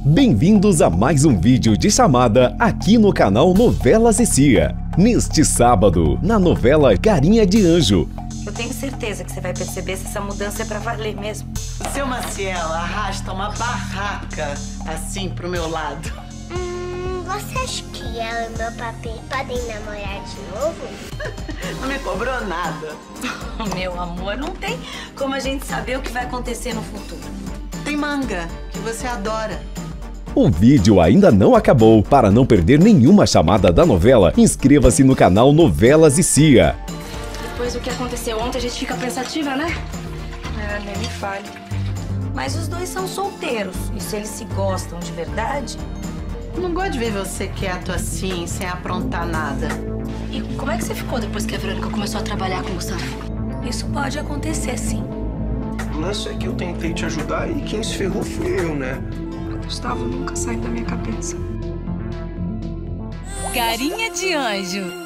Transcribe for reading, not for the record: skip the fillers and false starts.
Bem-vindos a mais um vídeo de chamada aqui no canal Novelas e Cia. Neste sábado, na novela Carinha de Anjo. Eu tenho certeza que você vai perceber se essa mudança é pra valer mesmo. O seu Maciel arrasta uma barraca assim pro meu lado. Você acha que ela e meu papi podem namorar de novo? Não me cobrou nada. Meu amor, não tem como a gente saber o que vai acontecer no futuro. Tem manga, que você adora. O vídeo ainda não acabou. Para não perder nenhuma chamada da novela, inscreva-se no canal Novelas e Cia. Depois do que aconteceu ontem, a gente fica pensativa, né? Nem me fale. Mas os dois são solteiros. E se eles se gostam de verdade... Não gosto de ver você quieto assim, sem aprontar nada. E como é que você ficou depois que a Verônica começou a trabalhar com o Gustavo? Isso pode acontecer, sim. O lance é que eu tentei te ajudar e quem se ferrou fui eu, né? O Gustavo nunca sai da minha cabeça. Carinha de Anjo.